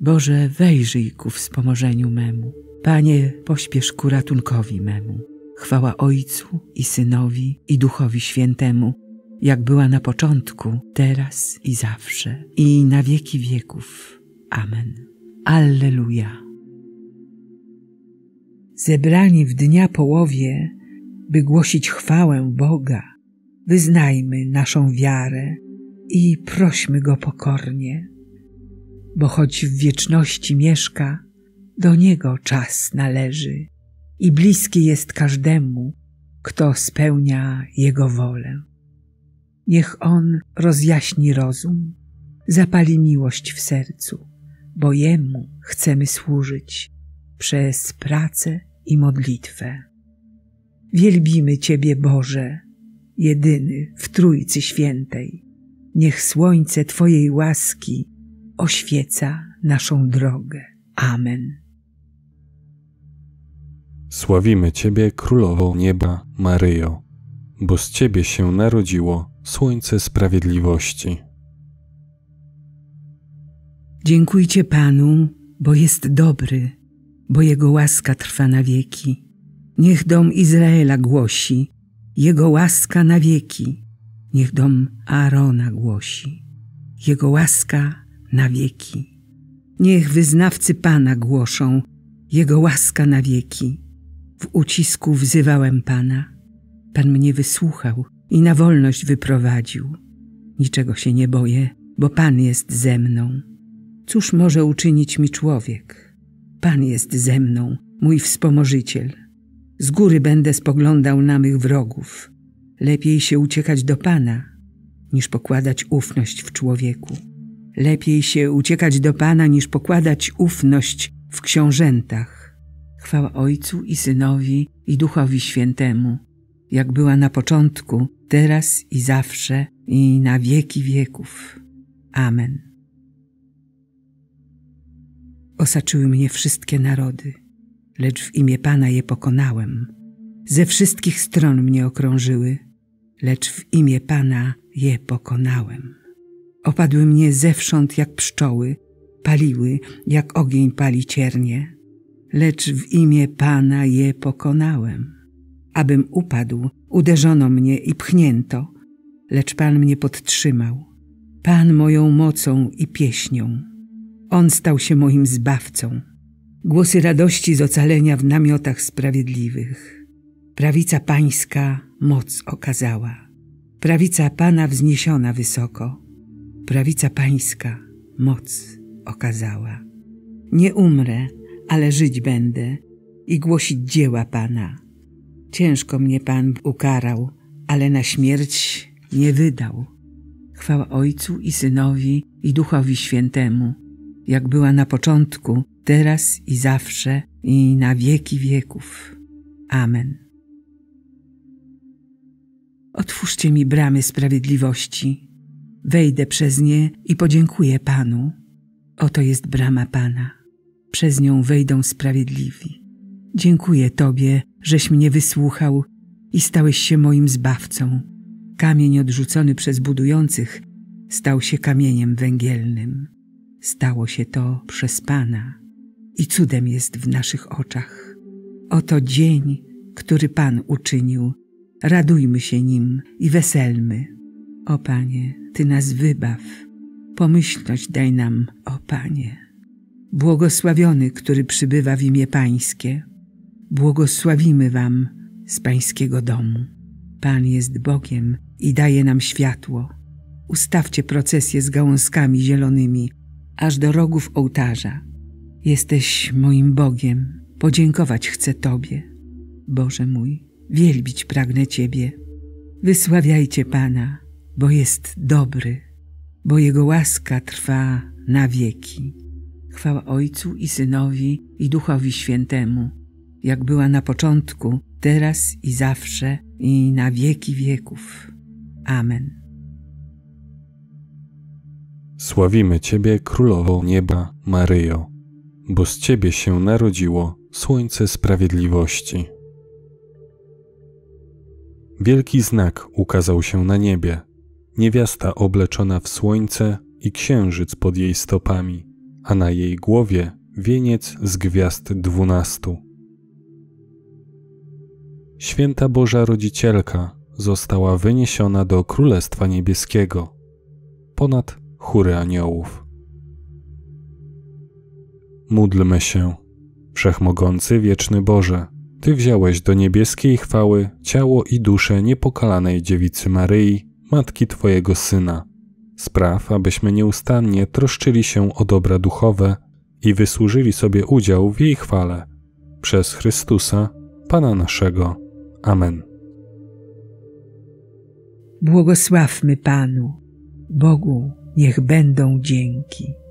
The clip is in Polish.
Boże, wejrzyj ku wspomożeniu memu. Panie, pośpiesz ku ratunkowi memu. Chwała Ojcu i Synowi i Duchowi Świętemu, jak była na początku, teraz i zawsze, i na wieki wieków. Amen. Alleluja. Zebrani w dnia połowie, by głosić chwałę Boga, wyznajmy naszą wiarę i prośmy Go pokornie, bo choć w wieczności mieszka, do Niego czas należy i bliski jest każdemu, kto spełnia Jego wolę. Niech On rozjaśni rozum, zapali miłość w sercu, bo Jemu chcemy służyć przez pracę i modlitwę. Wielbimy Ciebie, Boże, jedyny w Trójcy Świętej. Niech słońce Twojej łaski oświeca naszą drogę. Amen. Sławimy Ciebie, Królowo Nieba, Maryjo, bo z Ciebie się narodziło słońce sprawiedliwości. Dziękujcie Panu, bo jest dobry, bo Jego łaska trwa na wieki. Niech dom Izraela głosi, Jego łaska na wieki. Niech dom Aarona głosi, Jego łaska na wieki. Niech wyznawcy Pana głoszą, Jego łaska na wieki. W ucisku wzywałem Pana. Pan mnie wysłuchał i na wolność wyprowadził. Niczego się nie boję, bo Pan jest ze mną. Cóż może uczynić mi człowiek? Pan jest ze mną, mój wspomożyciel. Z góry będę spoglądał na mych wrogów. Lepiej się uciekać do Pana, niż pokładać ufność w człowieku. Lepiej się uciekać do Pana, niż pokładać ufność w książętach. Chwała Ojcu i Synowi i Duchowi Świętemu, jak była na początku, teraz i zawsze, i na wieki wieków. Amen. Osaczyły mnie wszystkie narody, lecz w imię Pana je pokonałem. Ze wszystkich stron mnie okrążyły, lecz w imię Pana je pokonałem. Opadły mnie zewsząd jak pszczoły, paliły jak ogień pali ciernie, lecz w imię Pana je pokonałem. Abym upadł, uderzono mnie i pchnięto, lecz Pan mnie podtrzymał. Pan moją mocą i pieśnią. On stał się moim zbawcą. Głosy radości z ocalenia w namiotach sprawiedliwych. Prawica Pańska moc okazała. Prawica Pana wzniesiona wysoko. Prawica Pańska moc okazała. Nie umrę, ale żyć będę i głosić dzieła Pana. Ciężko mnie Pan ukarał, ale na śmierć nie wydał. Chwała Ojcu i Synowi i Duchowi Świętemu, jak była na początku, teraz i zawsze, i na wieki wieków. Amen. Otwórzcie mi bramy sprawiedliwości. Wejdę przez nie i podziękuję Panu. Oto jest brama Pana. Przez nią wejdą sprawiedliwi. Dziękuję Tobie, żeś mnie wysłuchał i stałeś się moim zbawcą. Kamień odrzucony przez budujących stał się kamieniem węgielnym. Stało się to przez Pana i cudem jest w naszych oczach. Oto dzień, który Pan uczynił. Radujmy się nim i weselmy. O Panie, Ty nas wybaw. Pomyślność daj nam, o Panie. Błogosławiony, który przybywa w imię Pańskie. Błogosławimy Wam z Pańskiego domu. Pan jest Bogiem i daje nam światło. Ustawcie procesję z gałązkami zielonymi, aż do rogów ołtarza. Jesteś moim Bogiem, podziękować chcę Tobie. Boże mój, wielbić pragnę Ciebie. Wysławiajcie Pana, bo jest dobry, bo Jego łaska trwa na wieki. Chwała Ojcu i Synowi i Duchowi Świętemu, jak była na początku, teraz i zawsze, i na wieki wieków. Amen. Sławimy Ciebie, Królowo Nieba, Maryjo, bo z Ciebie się narodziło słońce sprawiedliwości. Wielki znak ukazał się na niebie, niewiasta obleczona w słońce i księżyc pod jej stopami, a na jej głowie wieniec z gwiazd 12. Święta Boża Rodzicielka została wyniesiona do Królestwa Niebieskiego ponad chóry aniołów. Módlmy się. Wszechmogący, wieczny Boże, Ty wziąłeś do niebieskiej chwały ciało i duszę niepokalanej Dziewicy Maryi, Matki Twojego Syna. Spraw, abyśmy nieustannie troszczyli się o dobra duchowe i wysłużyli sobie udział w jej chwale. Przez Chrystusa, Pana naszego. Amen. Błogosławmy Panu. Bogu niech będą dzięki.